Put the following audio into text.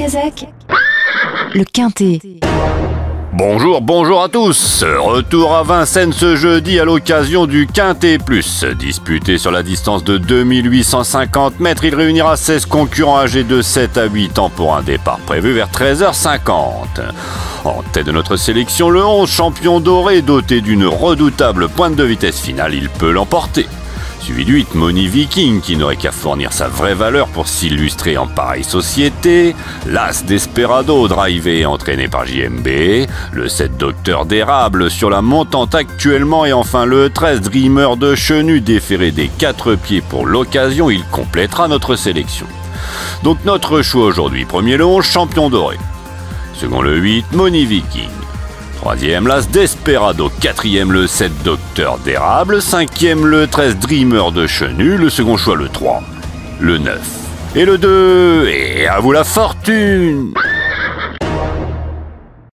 Kazakh, le Quintet. Bonjour à tous. Retour à Vincennes ce jeudi à l'occasion du Quintet Plus. Disputé sur la distance de 2850 mètres, il réunira 16 concurrents âgés de 7 à 8 ans pour un départ prévu vers 13h50. En tête de notre sélection, le 11 champion doré, doté d'une redoutable pointe de vitesse finale, il peut l'emporter. Suivi du 8 Money Viking qui n'aurait qu'à fournir sa vraie valeur pour s'illustrer en pareille société, l'As Desperado drivé et entraîné par JMB, le 7 Docteur d'érable sur la montante actuellement et enfin le 13 Dreamer de Chenu déféré des 4 pieds pour l'occasion, il complétera notre sélection. Donc notre choix aujourd'hui, premier le 11 champion doré, second le 8 Money Viking, troisième, l'As Desperado. Quatrième, le 7 Docteur d'érable. Cinquième, le 13 Dreamer de Chenu. Le second choix, le 3. Le 9. Et le 2. Et à vous la fortune!